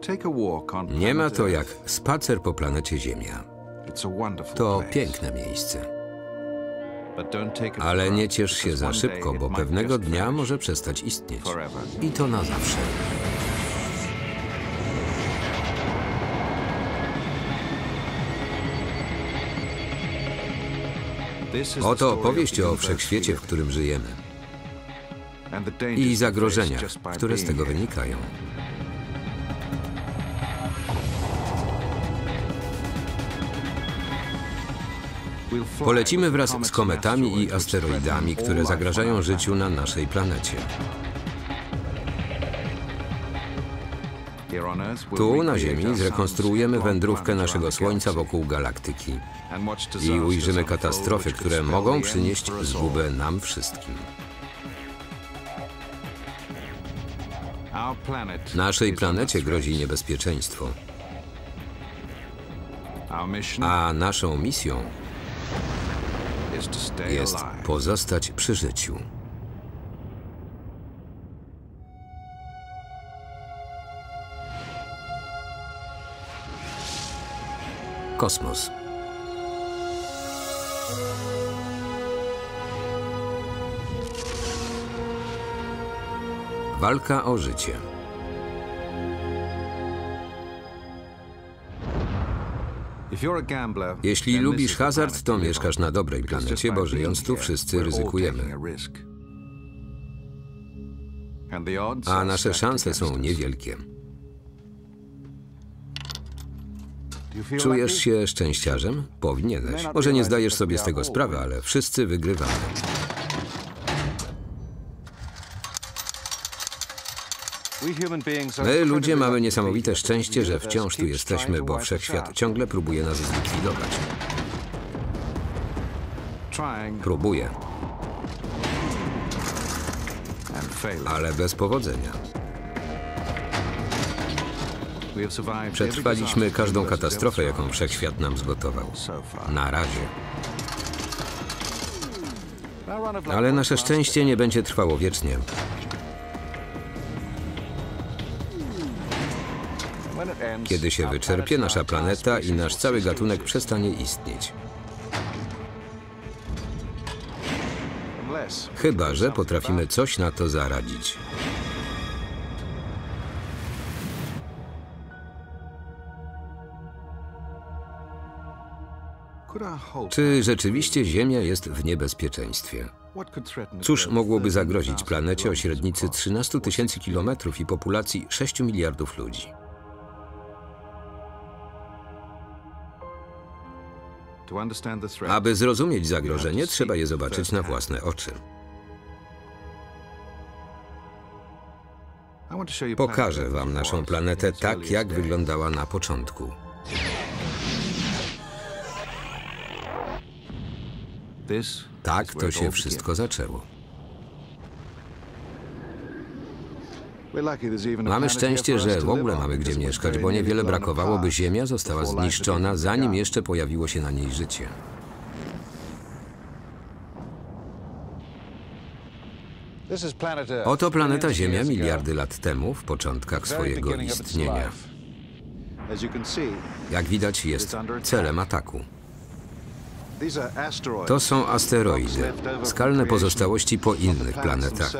Nie ma to jak spacer po planecie Ziemia. To piękne miejsce. Ale nie ciesz się za szybko, bo pewnego dnia może przestać istnieć. I to na zawsze. Oto opowieść o wszechświecie, w którym żyjemy. I zagrożeniach, które z tego wynikają. Polecimy wraz z kometami i asteroidami, które zagrażają życiu na naszej planecie. Tu, na Ziemi, zrekonstruujemy wędrówkę naszego Słońca wokół galaktyki i ujrzymy katastrofy, które mogą przynieść zgubę nam wszystkim. Naszej planecie grozi niebezpieczeństwo, a naszą misją jest pozostać przy życiu. Kosmos. Walka o życie. Jeśli lubisz hazard, to mieszkasz na dobrej planecie, bo żyjąc tu wszyscy ryzykujemy. A nasze szanse są niewielkie. Czujesz się szczęściarzem? Powinieneś. Może nie zdajesz sobie z tego sprawy, ale wszyscy wygrywamy. My, ludzie, mamy niesamowite szczęście, że wciąż tu jesteśmy, bo wszechświat ciągle próbuje nas zlikwidować. Próbuje. Ale bez powodzenia. Przetrwaliśmy każdą katastrofę, jaką wszechświat nam zgotował. Na razie. Ale nasze szczęście nie będzie trwało wiecznie. Kiedy się wyczerpie, nasza planeta i nasz cały gatunek przestanie istnieć. Chyba że potrafimy coś na to zaradzić. Czy rzeczywiście Ziemia jest w niebezpieczeństwie? Cóż mogłoby zagrozić planecie o średnicy 13 000 kilometrów i populacji 6 miliardów ludzi? Aby zrozumieć zagrożenie, trzeba je zobaczyć na własne oczy. Pokażę wam naszą planetę tak, jak wyglądała na początku. Tak to się wszystko zaczęło. Mamy szczęście, że w ogóle mamy gdzie mieszkać, bo niewiele brakowało, by Ziemia została zniszczona, zanim jeszcze pojawiło się na niej życie. Oto planeta Ziemia miliardy lat temu, w początkach swojego istnienia. Jak widać, jest celem ataku. To są asteroidy, skalne pozostałości po innych planetach.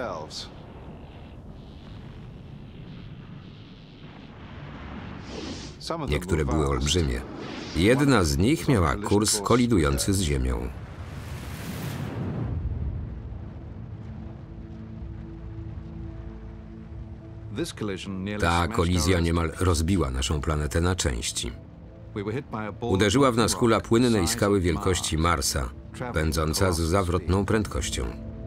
Niektóre były olbrzymie. Jedna z nich miała kurs kolidujący z Ziemią. Ta kolizja niemal rozbiła naszą planetę na części. Uderzyła w nas kula płynnej skały wielkości Marsa, pędząca z zawrotną prędkością.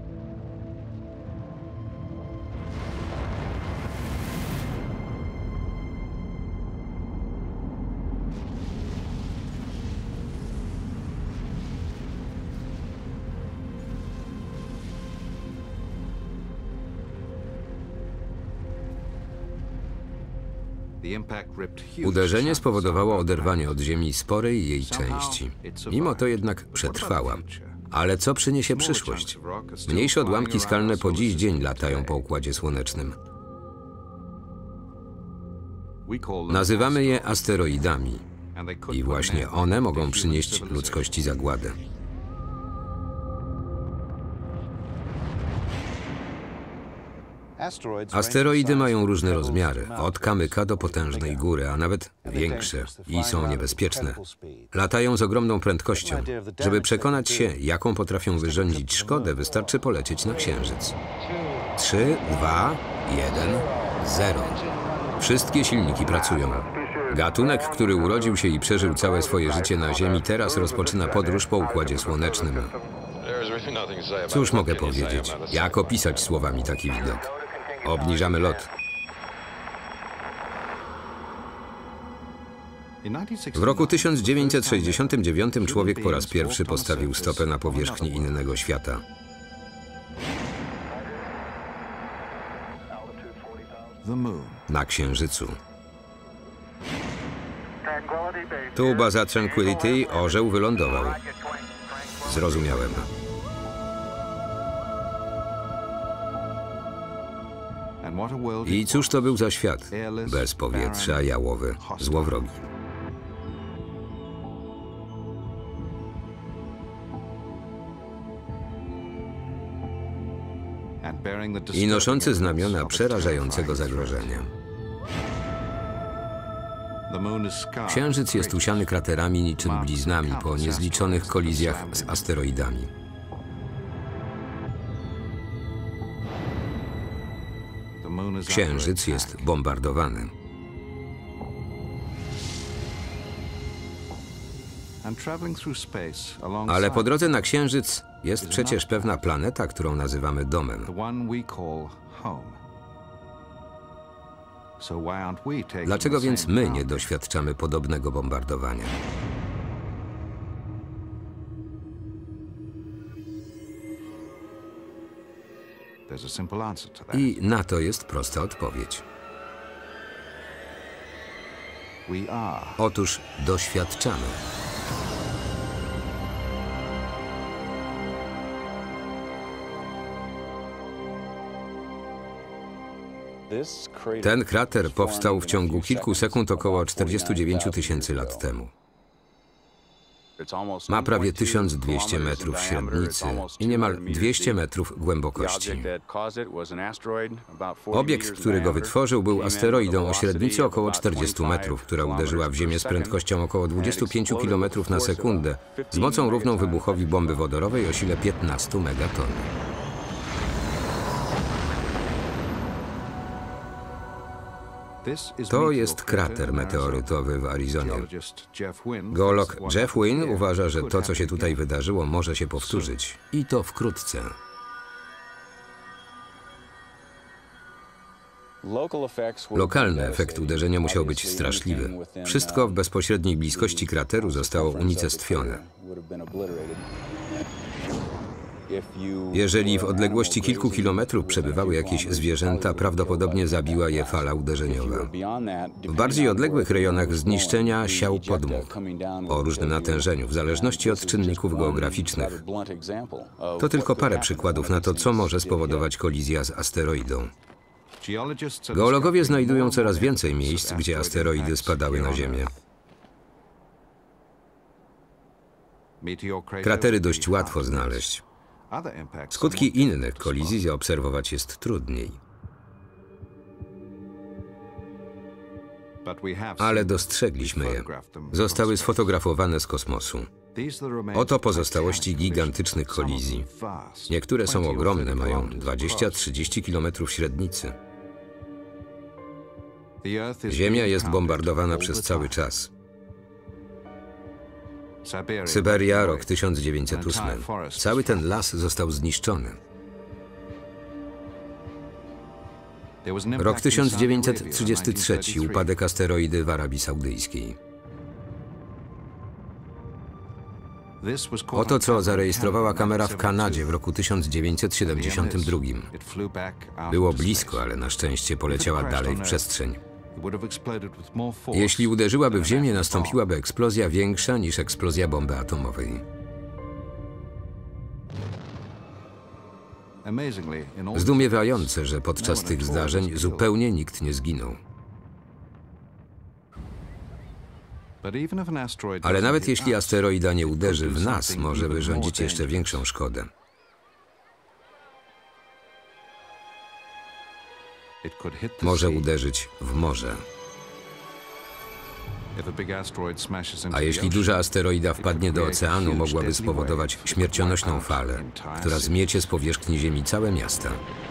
Uderzenie spowodowało oderwanie od Ziemi sporej jej części. Mimo to jednak przetrwała. Ale co przyniesie przyszłość? Mniejsze odłamki skalne po dziś dzień latają po Układzie Słonecznym. Nazywamy je asteroidami i właśnie one mogą przynieść ludzkości zagładę. Asteroidy mają różne rozmiary, od kamyka do potężnej góry, a nawet większe i są niebezpieczne. Latają z ogromną prędkością. Żeby przekonać się, jaką potrafią wyrządzić szkodę, wystarczy polecieć na Księżyc. 3, 2, 1, 0. Wszystkie silniki pracują. Gatunek, który urodził się i przeżył całe swoje życie na Ziemi, teraz rozpoczyna podróż po Układzie Słonecznym. Cóż mogę powiedzieć? Jak opisać słowami taki widok? Obniżamy lot. W roku 1969 człowiek po raz pierwszy postawił stopę na powierzchni innego świata. Na Księżycu. Tu baza Tranquility, orzeł wylądował. Zrozumiałem. I cóż to był za świat? Bez powietrza, jałowy, złowrogi. I noszący znamiona przerażającego zagrożenia. Księżyc jest usiany kraterami niczym bliznami po niezliczonych kolizjach z asteroidami. Księżyc jest bombardowany. Ale po drodze na Księżyc jest przecież pewna planeta, którą nazywamy domem. Dlaczego więc my nie doświadczamy podobnego bombardowania? I na to jest prosta odpowiedź. Otóż doświadczamy. Ten krater powstał w ciągu kilku sekund około 49 000 lat temu. Ma prawie 1200 metrów średnicy i niemal 200 metrów głębokości. Obiekt, który go wytworzył, był asteroidą o średnicy około 40 metrów, która uderzyła w Ziemię z prędkością około 25 km na sekundę, z mocą równą wybuchowi bomby wodorowej o sile 15 megaton. To jest krater meteorytowy w Arizonie. Geolog Jeff Wynn uważa, że to, co się tutaj wydarzyło, może się powtórzyć. I to wkrótce. Lokalny efekt uderzenia musiał być straszliwy. Wszystko w bezpośredniej bliskości krateru zostało unicestwione. Jeżeli w odległości kilku kilometrów przebywały jakieś zwierzęta, prawdopodobnie zabiła je fala uderzeniowa. W bardziej odległych rejonach zniszczenia siał podmuch o różnym natężeniu, w zależności od czynników geograficznych. To tylko parę przykładów na to, co może spowodować kolizja z asteroidą. Geologowie znajdują coraz więcej miejsc, gdzie asteroidy spadały na Ziemię. Kratery dość łatwo znaleźć. Skutki innych kolizji zaobserwować jest trudniej. Ale dostrzegliśmy je. Zostały sfotografowane z kosmosu. Oto pozostałości gigantycznych kolizji. Niektóre są ogromne, mają 20-30 km średnicy. Ziemia jest bombardowana przez cały czas. Syberia, rok 1908. Cały ten las został zniszczony. Rok 1933. Upadek asteroidy w Arabii Saudyjskiej. Oto, co zarejestrowała kamera w Kanadzie w roku 1972. Było blisko, ale na szczęście poleciała dalej w przestrzeń. Jeśli uderzyłaby w Ziemię, nastąpiłaby eksplozja większa niż eksplozja bomby atomowej. Zdumiewające, że podczas tych zdarzeń zupełnie nikt nie zginął. Ale nawet jeśli asteroida nie uderzy w nas, może wyrządzić jeszcze większą szkodę. Może uderzyć w morze. A jeśli duża asteroida wpadnie do oceanu, mogłaby spowodować śmiercionośną falę, która zmiecie z powierzchni Ziemi całe miasta.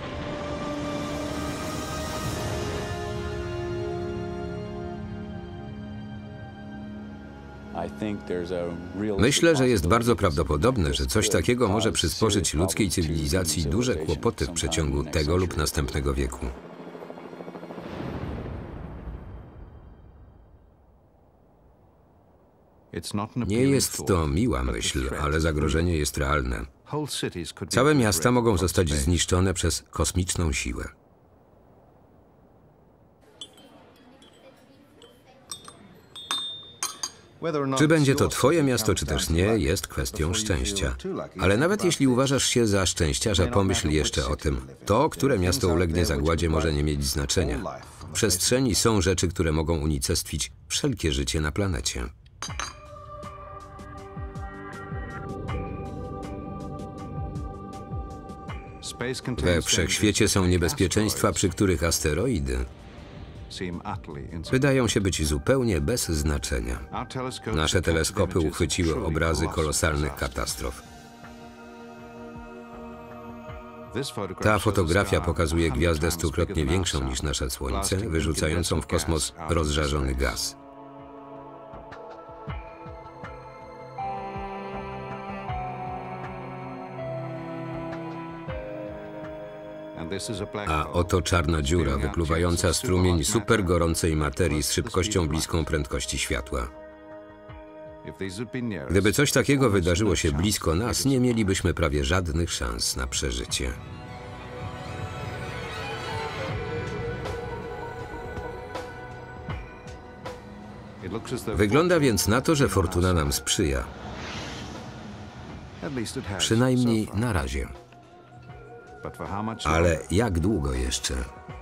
Myślę, że jest bardzo prawdopodobne, że coś takiego może przysporzyć ludzkiej cywilizacji duże kłopoty w przeciągu tego lub następnego wieku. Nie jest to miła myśl, ale zagrożenie jest realne. Całe miasta mogą zostać zniszczone przez kosmiczną siłę. Czy będzie to twoje miasto, czy też nie, jest kwestią szczęścia. Ale nawet jeśli uważasz się za szczęściarza, pomyśl jeszcze o tym. To, które miasto ulegnie zagładzie, może nie mieć znaczenia. W przestrzeni są rzeczy, które mogą unicestwić wszelkie życie na planecie. We wszechświecie są niebezpieczeństwa, przy których asteroidy wydają się być zupełnie bez znaczenia. Nasze teleskopy uchwyciły obrazy kolosalnych katastrof. Ta fotografia pokazuje gwiazdę stukrotnie większą niż nasze Słońce, wyrzucającą w kosmos rozżarzony gaz. A oto czarna dziura wypluwająca strumień supergorącej materii z szybkością bliską prędkości światła. Gdyby coś takiego wydarzyło się blisko nas, nie mielibyśmy prawie żadnych szans na przeżycie. Wygląda więc na to, że fortuna nam sprzyja. Przynajmniej na razie. Ale jak długo jeszcze?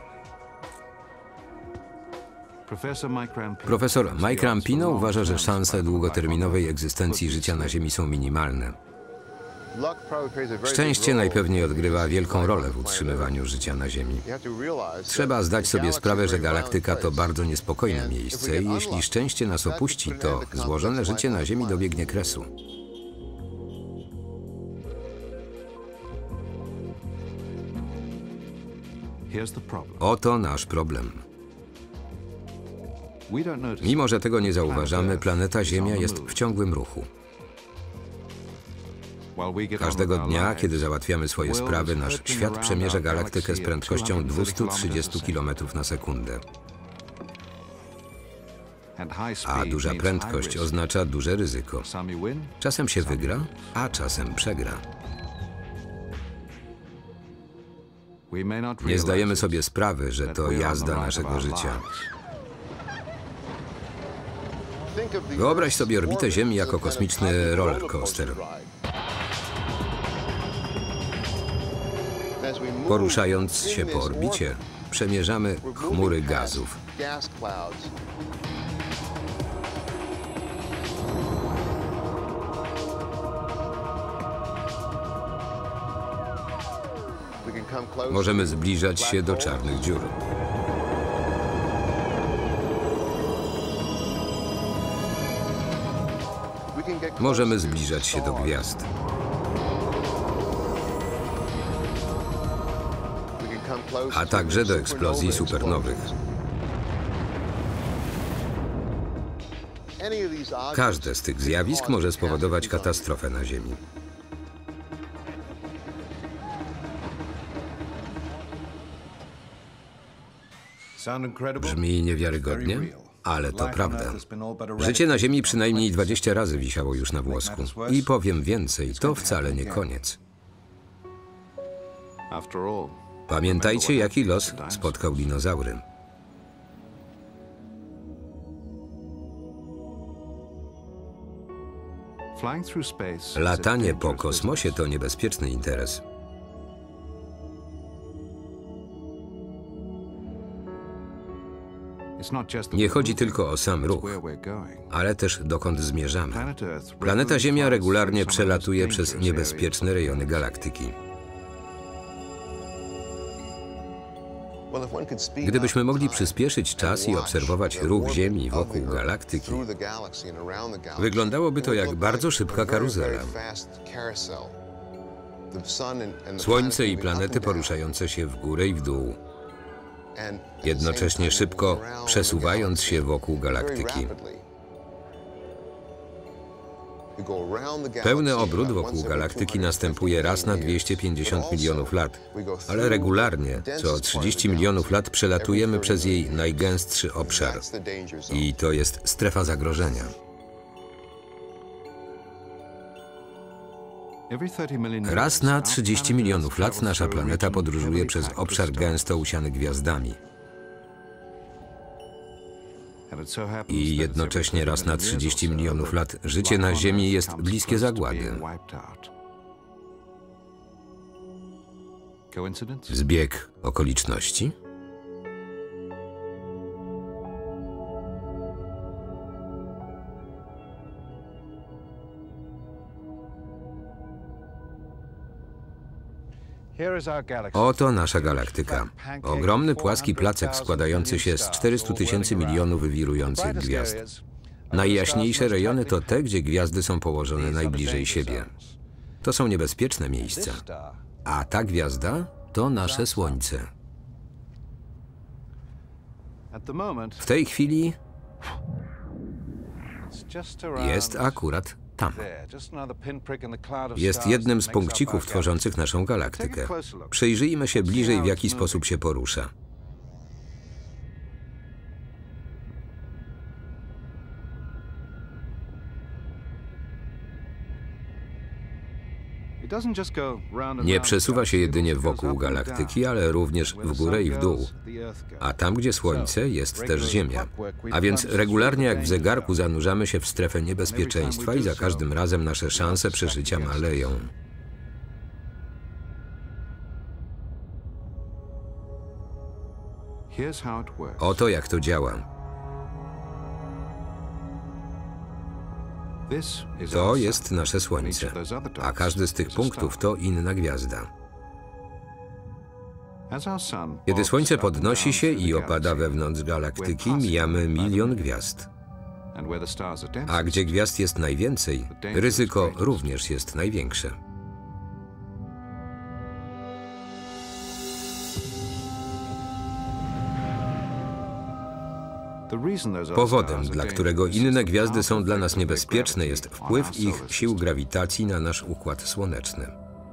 Profesor Mike Rampino uważa, że szanse długoterminowej egzystencji życia na Ziemi są minimalne. Szczęście najpewniej odgrywa wielką rolę w utrzymywaniu życia na Ziemi. Trzeba zdać sobie sprawę, że galaktyka to bardzo niespokojne miejsce i jeśli szczęście nas opuści, to złożone życie na Ziemi dobiegnie kresu. Oto nasz problem. Mimo że tego nie zauważamy, planeta Ziemia jest w ciągłym ruchu. Każdego dnia, kiedy załatwiamy swoje sprawy, nasz świat przemierza galaktykę z prędkością 230 km na sekundę. A duża prędkość oznacza duże ryzyko. Czasem się wygra, a czasem przegra. Nie zdajemy sobie sprawy, że to jazda naszego życia. Wyobraź sobie orbitę Ziemi jako kosmiczny roller coaster. Poruszając się po orbicie, przemierzamy chmury gazów. Możemy zbliżać się do czarnych dziur. Możemy zbliżać się do gwiazd. A także do eksplozji supernowych. Każde z tych zjawisk może spowodować katastrofę na Ziemi. Brzmi niewiarygodnie, ale to prawda. Życie na Ziemi przynajmniej 20 razy wisiało już na włosku. I powiem więcej, to wcale nie koniec. Pamiętajcie, jaki los spotkał dinozaury. Latanie po kosmosie to niebezpieczny interes. Nie chodzi tylko o sam ruch, ale też dokąd zmierzamy. Planeta Ziemia regularnie przelatuje przez niebezpieczne rejony galaktyki. Gdybyśmy mogli przyspieszyć czas i obserwować ruch Ziemi wokół galaktyki, wyglądałoby to jak bardzo szybka karuzela. Słońce i planety poruszające się w górę i w dół, jednocześnie szybko przesuwając się wokół galaktyki. Pełny obrót wokół galaktyki następuje raz na 250 milionów lat, ale regularnie, co 30 milionów lat przelatujemy przez jej najgęstszy obszar. I to jest strefa zagrożenia. Raz na 30 milionów lat nasza planeta podróżuje przez obszar gęsto usiany gwiazdami. I jednocześnie raz na 30 milionów lat życie na Ziemi jest bliskie zagłady. Zbieg okoliczności? Oto nasza galaktyka. Ogromny płaski placek składający się z 400 000 milionów wirujących gwiazd. Najjaśniejsze rejony to te, gdzie gwiazdy są położone najbliżej siebie. To są niebezpieczne miejsca. A ta gwiazda to nasze Słońce. W tej chwili jest akurat tam. Jest jednym z punkcików tworzących naszą galaktykę. Przyjrzyjmy się bliżej, w jaki sposób się porusza. Nie przesuwa się jedynie wokół galaktyki, ale również w górę i w dół. A tam, gdzie Słońce, jest też Ziemia. A więc regularnie jak w zegarku zanurzamy się w strefę niebezpieczeństwa i za każdym razem nasze szanse przeżycia maleją. Oto jak to działa. To jest nasze Słońce, a każdy z tych punktów to inna gwiazda. Kiedy Słońce podnosi się i opada wewnątrz galaktyki, mijamy 1 000 000 gwiazd. A gdzie gwiazd jest najwięcej, ryzyko również jest największe. Powodem, dla którego inne gwiazdy są dla nas niebezpieczne, jest wpływ ich sił grawitacji na nasz układ słoneczny.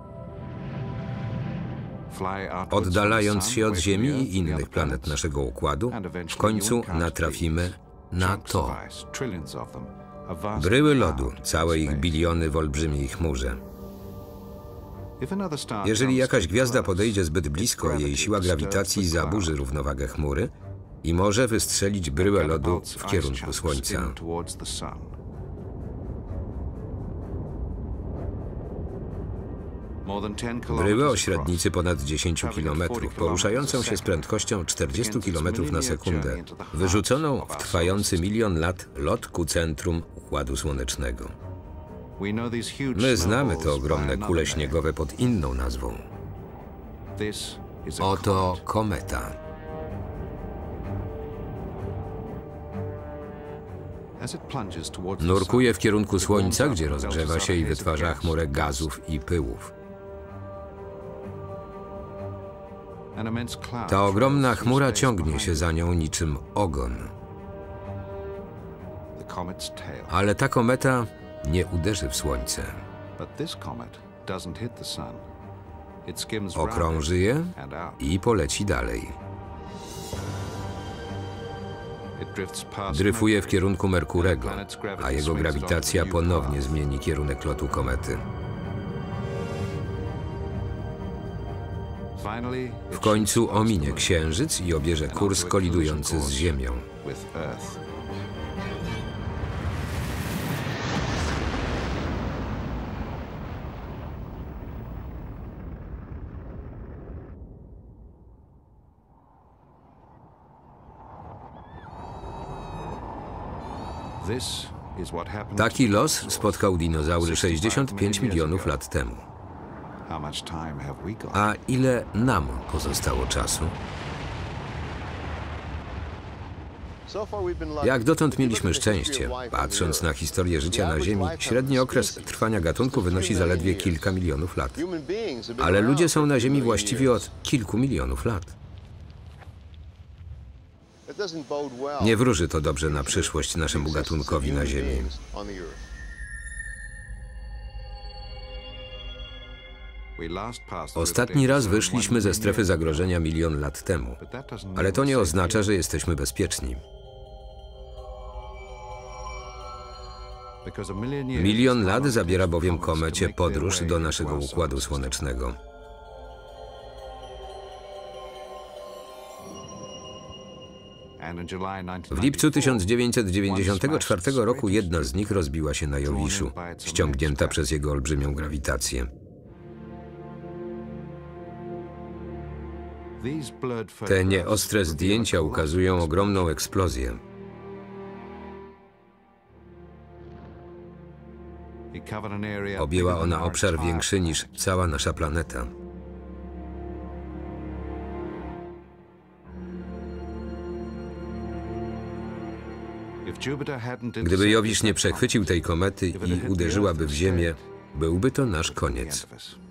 Oddalając się od Ziemi i innych planet naszego układu, w końcu natrafimy na to. Bryły lodu, całe ich biliony w olbrzymiej chmurze. Jeżeli jakaś gwiazda podejdzie zbyt blisko, jej siła grawitacji zaburzy równowagę chmury i może wystrzelić bryłę lodu w kierunku Słońca. Bryłę o średnicy ponad 10 km, poruszającą się z prędkością 40 km na sekundę, wyrzuconą w trwający 1 000 000 lat lot ku centrum Układu Słonecznego. My znamy te ogromne kule śniegowe pod inną nazwą. Oto kometa. Nurkuje w kierunku Słońca, gdzie rozgrzewa się i wytwarza chmurę gazów i pyłów. Ta ogromna chmura ciągnie się za nią niczym ogon. Ale ta kometa nie uderzy w Słońce. Okrąży je i poleci dalej. Dryfuje w kierunku Merkurego, a jego grawitacja ponownie zmieni kierunek lotu komety. W końcu ominie Księżyc i obierze kurs kolidujący z Ziemią. Taki los spotkał dinozaury 65 milionów lat temu. A ile nam pozostało czasu? Jak dotąd mieliśmy szczęście. Patrząc na historię życia na Ziemi, średni okres trwania gatunku wynosi zaledwie kilka milionów lat. Ale ludzie są na Ziemi właściwie od kilku milionów lat. Nie wróży to dobrze na przyszłość naszemu gatunkowi na Ziemi. Ostatni raz wyszliśmy ze strefy zagrożenia milion lat temu, ale to nie oznacza, że jesteśmy bezpieczni. Milion lat zabiera bowiem komecie podróż do naszego Układu Słonecznego. W lipcu 1994 roku jedna z nich rozbiła się na Jowiszu, ściągnięta przez jego olbrzymią grawitację. Te nieostre zdjęcia ukazują ogromną eksplozję. Objęła ona obszar większy niż cała nasza planeta. Gdyby Jowisz nie przechwycił tej komety i uderzyłaby w Ziemię, byłby to nasz koniec.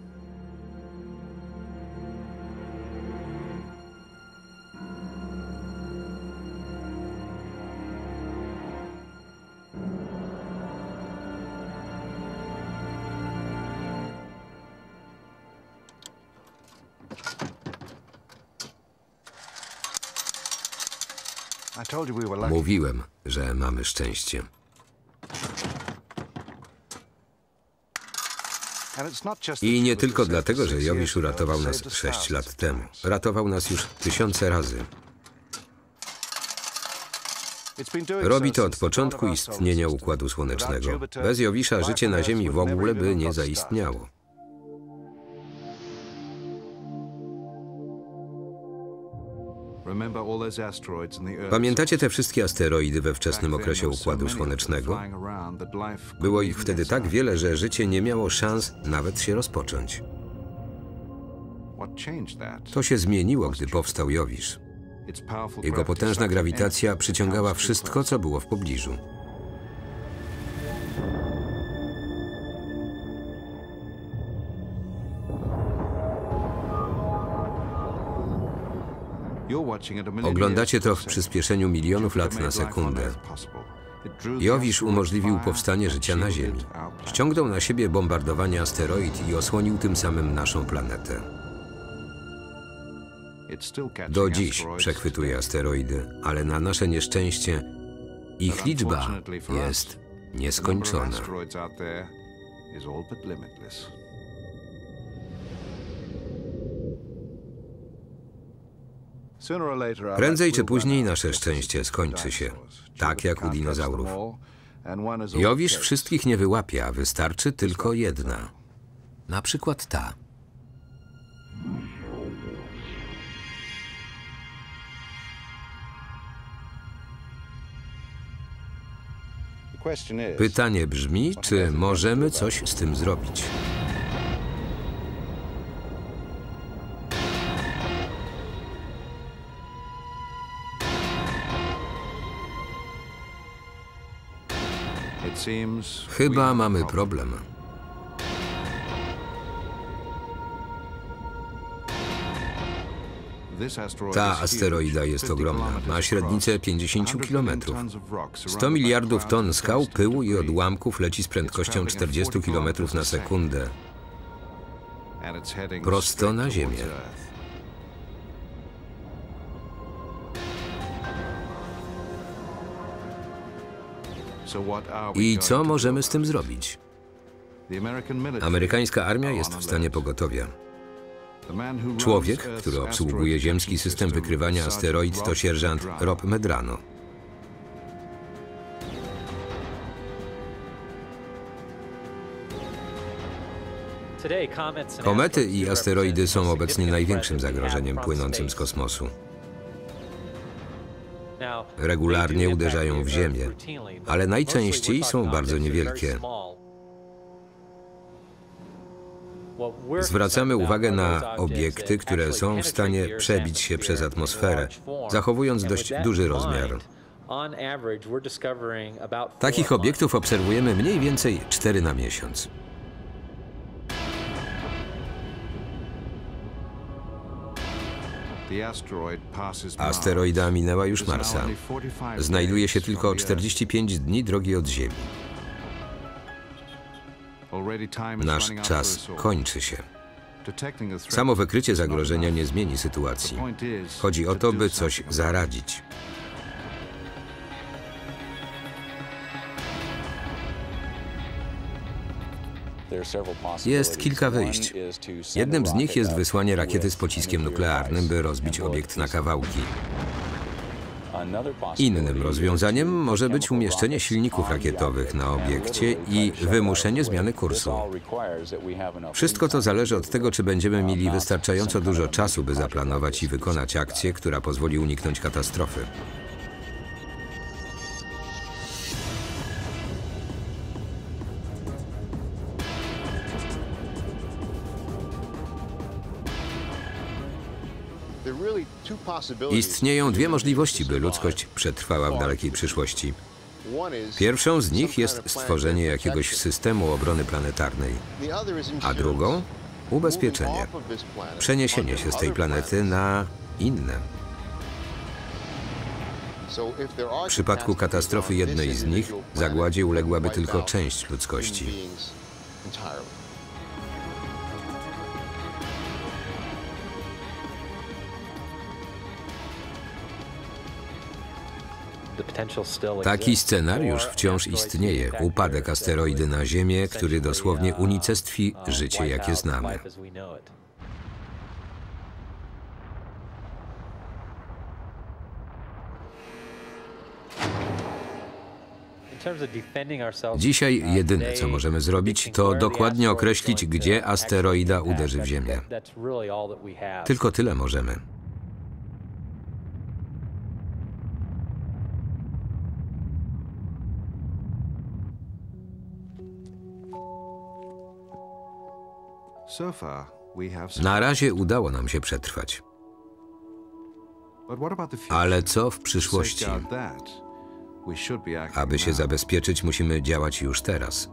Mówiłem, że mamy szczęście. I nie tylko dlatego, że Jowisz uratował nas 6 lat temu. Ratował nas już tysiące razy. Robi to od początku istnienia Układu Słonecznego. Bez Jowisza życie na Ziemi w ogóle by nie zaistniało. Pamiętacie te wszystkie asteroidy we wczesnym okresie Układu Słonecznego? Było ich wtedy tak wiele, że życie nie miało szans nawet się rozpocząć. To się zmieniło, gdy powstał Jowisz. Jego potężna grawitacja przyciągała wszystko, co było w pobliżu. Oglądacie to w przyspieszeniu milionów lat na sekundę. Jowisz umożliwił powstanie życia na Ziemi. Ściągnął na siebie bombardowanie asteroid i osłonił tym samym naszą planetę. Do dziś przechwytuje asteroidy, ale na nasze nieszczęście ich liczba jest nieskończona. Prędzej czy później nasze szczęście skończy się, tak jak u dinozaurów. Jowisz wszystkich nie wyłapie, a wystarczy tylko jedna. Na przykład ta. Pytanie brzmi, czy możemy coś z tym zrobić? Chyba mamy problem. Ta asteroida jest ogromna. Ma średnicę 50 km. 100 miliardów ton skał, pyłu i odłamków leci z prędkością 40 km na sekundę. Prosto na Ziemię. I co możemy z tym zrobić? Amerykańska armia jest w stanie pogotowia. Człowiek, który obsługuje ziemski system wykrywania asteroid, to sierżant Rob Medrano. Komety i asteroidy są obecnie największym zagrożeniem płynącym z kosmosu. Regularnie uderzają w Ziemię, ale najczęściej są bardzo niewielkie. Zwracamy uwagę na obiekty, które są w stanie przebić się przez atmosferę, zachowując dość duży rozmiar. Takich obiektów obserwujemy mniej więcej 4 na miesiąc. Asteroida minęła już Marsa. Znajduje się tylko o 45 dni drogi od Ziemi. Nasz czas kończy się. Samo wykrycie zagrożenia nie zmieni sytuacji. Chodzi o to, by coś zaradzić. Jest kilka wyjść. Jednym z nich jest wysłanie rakiety z pociskiem nuklearnym, by rozbić obiekt na kawałki. Innym rozwiązaniem może być umieszczenie silników rakietowych na obiekcie i wymuszenie zmiany kursu. Wszystko to zależy od tego, czy będziemy mieli wystarczająco dużo czasu, by zaplanować i wykonać akcję, która pozwoli uniknąć katastrofy. Istnieją dwie możliwości, by ludzkość przetrwała w dalekiej przyszłości. Pierwszą z nich jest stworzenie jakiegoś systemu obrony planetarnej, a drugą – ubezpieczenie, przeniesienie się z tej planety na inne. W przypadku katastrofy jednej z nich zagładzie uległaby tylko część ludzkości. Taki scenariusz wciąż istnieje. Upadek asteroidy na Ziemię, który dosłownie unicestwi życie, jakie znamy. Dzisiaj jedyne, co możemy zrobić, to dokładnie określić, gdzie asteroida uderzy w Ziemię. Tylko tyle możemy. Na razie udało nam się przetrwać. Ale co w przyszłości? Aby się zabezpieczyć, musimy działać już teraz.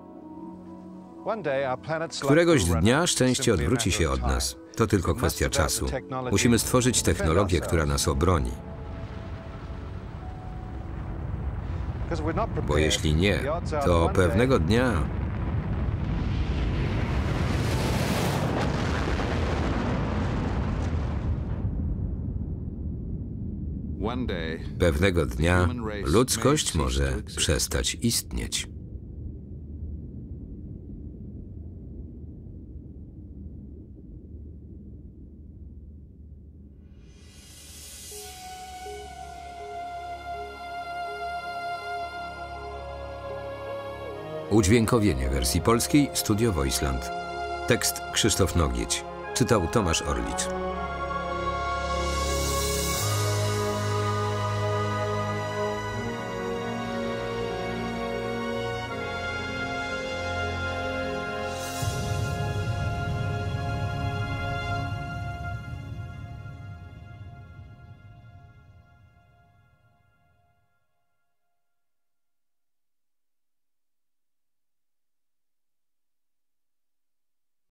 Któregoś dnia szczęście odwróci się od nas. To tylko kwestia czasu. Musimy stworzyć technologię, która nas obroni. Bo jeśli nie, to pewnego dnia... Pewnego dnia ludzkość może przestać istnieć. Udźwiękowienie wersji polskiej Studio Voiceland. Tekst Krzysztof Nogieć. Czytał Tomasz Orlicz.